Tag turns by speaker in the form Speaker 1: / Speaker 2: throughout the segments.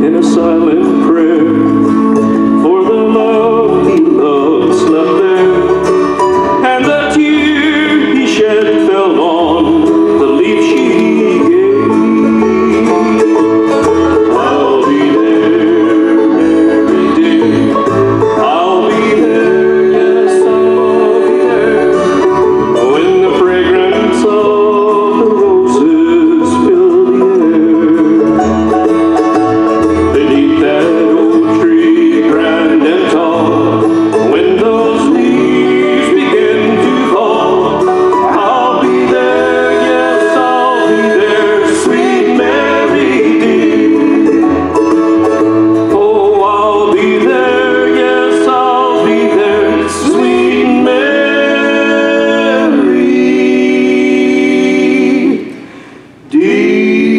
Speaker 1: in a silent prayer, for the love he loved slept there, and the tear he shed fell on the leaf she gave. I'll be there, Mary dear, I'll be there, yes, I'll be there, when the fragrance of the roses fill the air. Beneath that old tree, grand and tall, when those leaves begin to fall, I'll be there, yes, I'll be there, sweet Mary dear. Oh, I'll be there, yes, I'll be there, sweet Mary dear.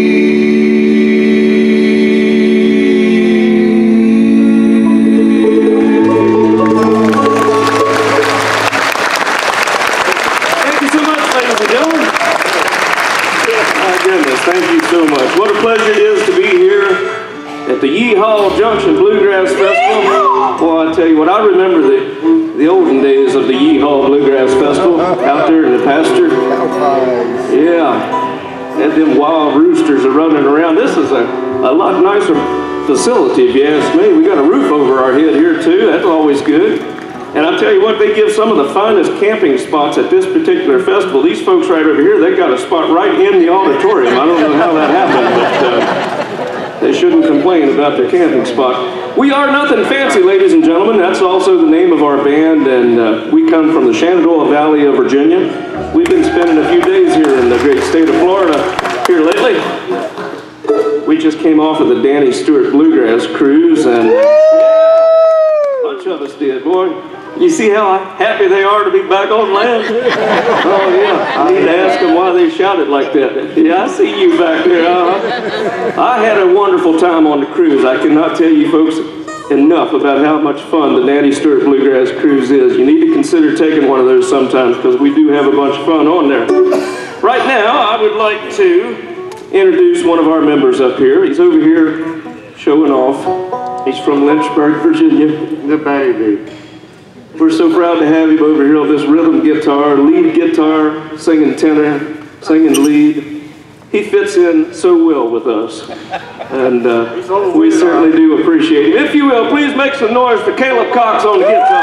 Speaker 1: Thank you so much, ladies and gentlemen. My goodness, thank you so much. What a pleasure it is to be here at the Yeehaw Junction Bluegrass Festival. Well, I tell you what, I remember the olden days of the Yeehaw Bluegrass Festival out there in the pasture. Yeah, and them wild roosters are running around. This is a lot nicer facility, if you ask me. We got a roof over our head here too. That's always good. And I tell you what, they give some of the finest camping spots at this particular festival. These folks right over here, they got a spot right in the auditorium. I don't know how that happened, but they shouldn't complain about their camping spot. We are Nothing Fancy, ladies and gentlemen. That's also the name of our band, and we come from the Shenandoah Valley of Virginia. We've been spending a few days here in the great state of Florida here lately. We just came off of the Danny Stewart Bluegrass Cruise, and a bunch of us did, boy. You see how happy they are to be back on land? Oh, yeah. I need to ask them why they shouted like that. Yeah, I see you back there. I had a wonderful time on the cruise. I cannot tell you folks enough about how much fun the Danny Stewart Bluegrass Cruise is. You need to consider taking one of those sometimes, because we do have a bunch of fun on there. Right now, I would like to introduce one of our members up here. He's over here showing off. He's from Lynchburg, Virginia.
Speaker 2: The baby.
Speaker 1: We're so proud to have him over here on this rhythm guitar, lead guitar, singing tenor, singing lead. He fits in so well with us, and we certainly do appreciate him. If you will, please make some noise for Caleb Cox on the guitar.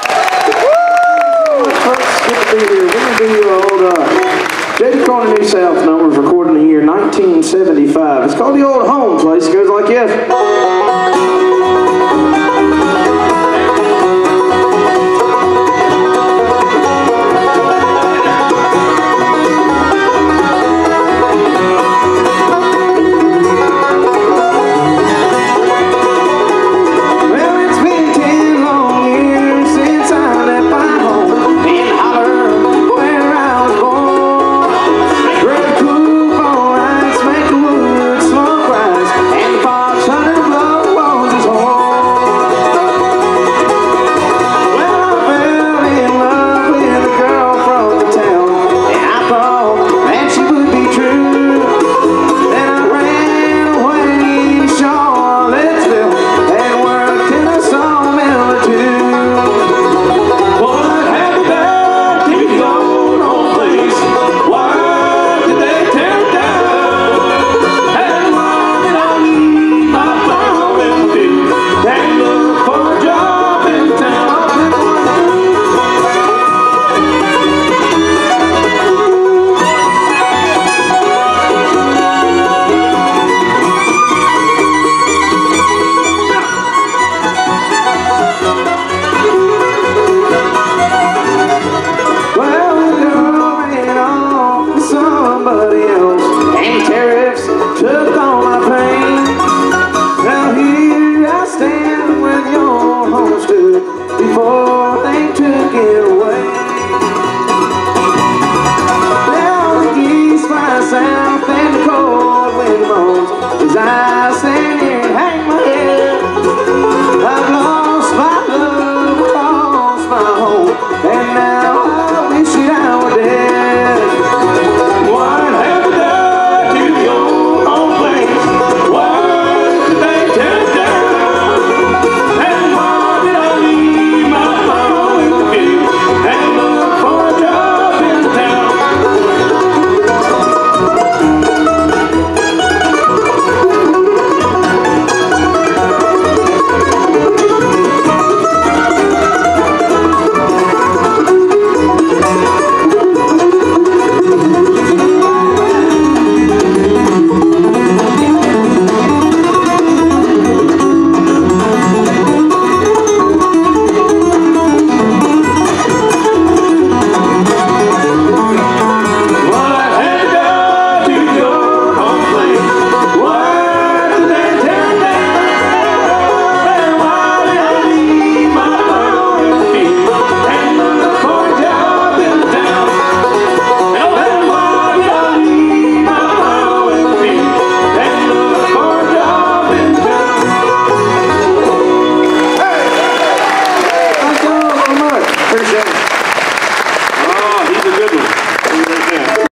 Speaker 3: Folks, good to be here. We're going to do your old J.D. Cronin New South number was recorded in the year 1975. It's called The Old Home Place. It goes like this.